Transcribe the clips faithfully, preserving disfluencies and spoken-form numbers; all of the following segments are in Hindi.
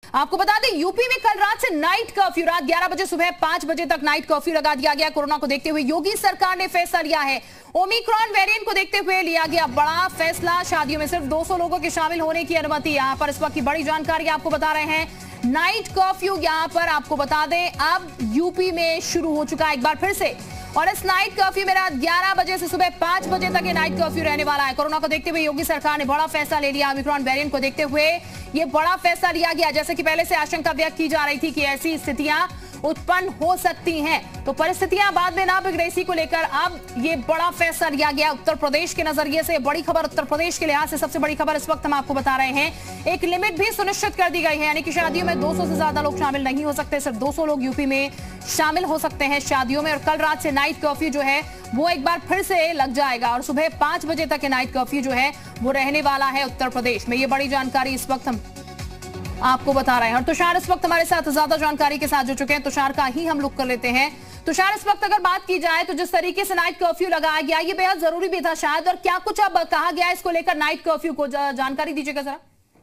आपको बता दें यूपी में कल रात से नाइट कर्फ्यू, रात ग्यारह बजे सुबह पांच बजे तक नाइट कर्फ्यू लगा दिया गया। कोरोना को देखते हुए योगी सरकार ने फैसला लिया है। ओमिक्रॉन वेरिएंट को देखते हुए लिया गया बड़ा फैसला। शादियों में सिर्फ दो सौ लोगों के शामिल होने की अनुमति। यहां पर इस वक्त की बड़ी जानकारी आपको बता रहे हैं। नाइट कर्फ्यू यहां पर आपको बता दें अब यूपी में शुरू हो चुका है एक बार फिर से, और इस नाइट कर्फ्यू में रात ग्यारह बजे से सुबह पांच बजे तक ये नाइट कर्फ्यू रहने वाला है। कोरोना को देखते हुए योगी सरकार ने बड़ा फैसला ले लिया। ओमिक्रॉन वेरिएंट को देखते हुए ये बड़ा फैसला लिया गया। जैसे कि पहले से आशंका व्यक्त की जा रही थी कि ऐसी स्थितियां उत्पन्न हो सकती हैं, तो परिस्थितियां बाद में ना बिगड़े, इसी को लेकर अब ये बड़ा फैसला लिया गया। उत्तर प्रदेश के नजरिए से बड़ी खबर, उत्तर प्रदेश के लिहाज से सबसे बड़ी खबर इस वक्त हम आपको बता रहे हैं। एक लिमिट भी सुनिश्चित कर दी गई है, यानी कि शादियों में दो सौ से ज्यादा लोग शामिल नहीं हो सकते। सिर्फ दो सौ लोग यूपी में शामिल हो सकते हैं शादियों में। और कल रात से नाइट कर्फ्यू जो है वो एक बार फिर से लग जाएगा और सुबह पांच बजे तक नाइट कर्फ्यू जो है वो रहने वाला है उत्तर प्रदेश में। ये बड़ी जानकारी इस वक्त हम आपको बता रहे हैं। और तुषार इस वक्त हमारे साथ ज्यादा जानकारी के साथ जुड़ चुके हैं। तुषार का ही हम लोग कर लेते हैं। तुषार, इस वक्त अगर बात की जाए तो जिस तरीके से नाइट कर्फ्यू लगाया गया ये बेहद जरूरी भी था शायद, और क्या कुछ अब कहा गया इसको लेकर नाइट कर्फ्यू को, जानकारी दीजिएगा जरा।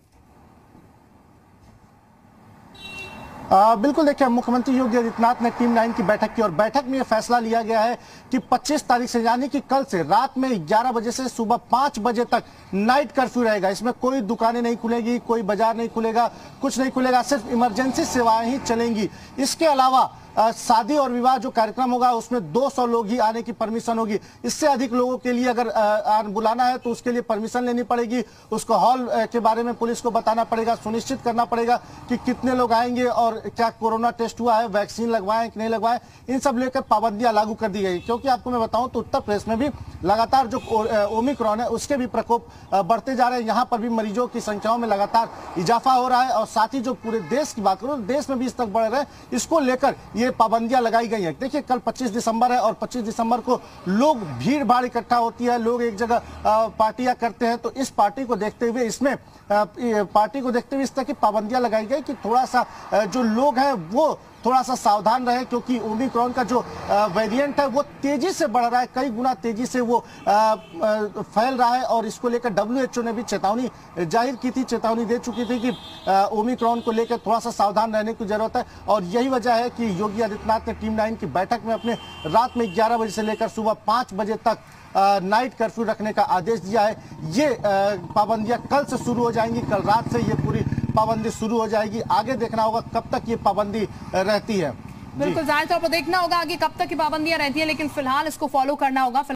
आ, बिल्कुल देखिए, मुख्यमंत्री योगी आदित्यनाथ ने टीम नाइन की बैठक की और बैठक में यह फैसला लिया गया है कि पच्चीस तारीख से यानी कि कल से रात में ग्यारह बजे से सुबह पांच बजे तक नाइट कर्फ्यू रहेगा। इसमें कोई दुकानें नहीं खुलेगी, कोई बाजार नहीं खुलेगा, कुछ नहीं खुलेगा, सिर्फ इमरजेंसी सेवाएं ही चलेंगी। इसके अलावा शादी और विवाह जो कार्यक्रम होगा उसमें दो सौ लोग ही आने की परमिशन होगी। इससे अधिक लोगों के लिए अगर आ, बुलाना है तो उसके लिए परमिशन लेनी पड़ेगी। उसको हॉल के बारे में पुलिस को बताना पड़ेगा, सुनिश्चित करना पड़ेगा कि कितने लोग आएंगे और क्या कोरोना टेस्ट हुआ है, वैक्सीन लगवाएं कि नहीं लगवाएं, इन सब लेकर पाबंदियां लागू कर दी गई। क्योंकि आपको मैं बताऊं तो उत्तर प्रदेश में भी लगातार जो ओमिक्रॉन है उसके भी प्रकोप बढ़ते जा रहे हैं। यहाँ पर भी मरीजों की संख्याओं में लगातार इजाफा हो रहा है और साथ ही जो पूरे देश की बात करूं देश में भी इस तक बढ़ रहे हैं। इसको लेकर ये पाबंदियां लगाई गई है। देखिए, कल पच्चीस दिसंबर है और पच्चीस दिसंबर को लोग भीड़ भाड़ इकट्ठा होती है, लोग एक जगह पार्टियां करते हैं। तो इस पार्टी को देखते हुए इसमें पार्टी को देखते हुए इस तरह की पाबंदियां लगाई गई कि थोड़ा सा जो लोग हैं वो थोड़ा सा सावधान रहे, क्योंकि ओमिक्रॉन का जो वेरिएंट है वो तेजी से बढ़ रहा है, कई गुना तेजी से वो आ, आ, फैल रहा है। और इसको लेकर डब्ल्यू एच ओ ने भी चेतावनी जाहिर की थी, चेतावनी दे चुकी थी कि ओमिक्रॉन को लेकर थोड़ा सा सावधान रहने की जरूरत है। और यही वजह है कि योगी आदित्यनाथ ने टीम नाइन की बैठक में अपने रात में ग्यारह बजे से लेकर सुबह पांच बजे तक नाइट कर्फ्यू रखने का आदेश दिया है। ये पाबंदियां कल से शुरू हो जाएंगी, कल रात से ये पूरी पाबंदी शुरू हो जाएगी। आगे देखना होगा कब तक ये पाबंदी रहती है। बिल्कुल, जाहिर तौर पर देखना होगा आगे कब तक की पाबंदियां रहती है, लेकिन फिलहाल इसको फॉलो करना होगा।